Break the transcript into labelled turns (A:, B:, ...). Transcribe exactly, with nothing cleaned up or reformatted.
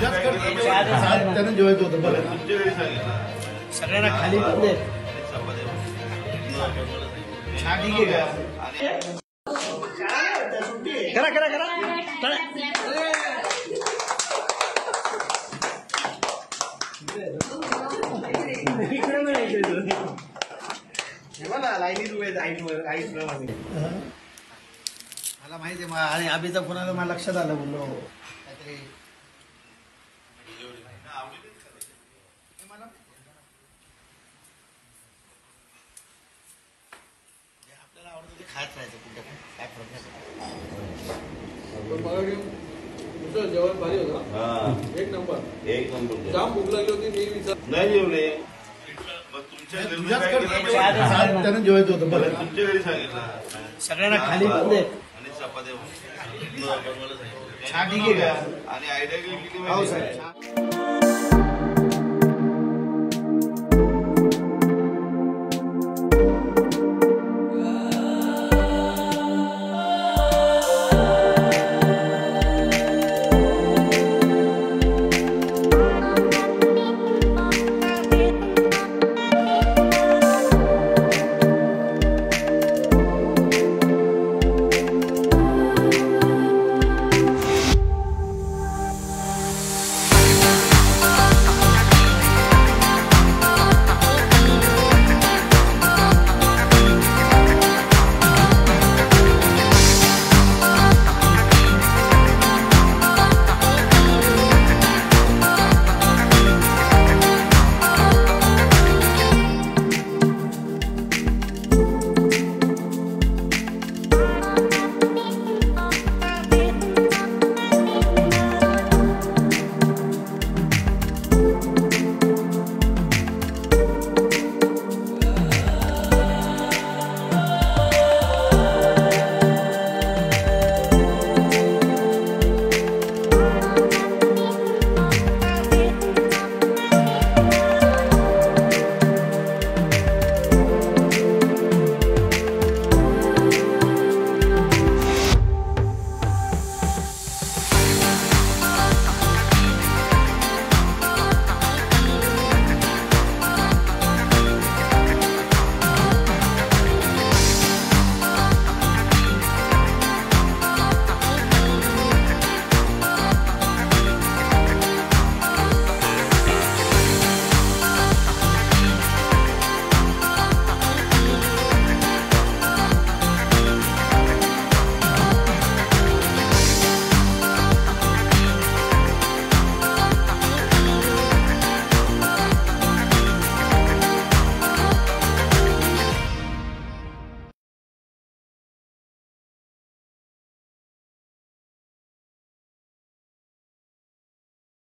A: त्यांना जेवायचं होतं बघा सगळ्यांना खाली करा करा करा मला माहिती आहे आणि आबीचा फोन आला मला लक्षात आलं बोललो काहीतरी आपल्याला आवडतं ते खात राहायचं कुठे काय प्रॉब्लेम
B: जेवण भारी होतं एक नंबर एक नंबर जाम भूक लागली होती मी विचार नाही जेवले
A: त्यांना जेवायचं होतं बघा
B: तुमच्या घरी सांगितलं
A: सगळ्यांना खाली
B: आणि चपात्या
A: छान ठीक आहे
B: आणि आयडिया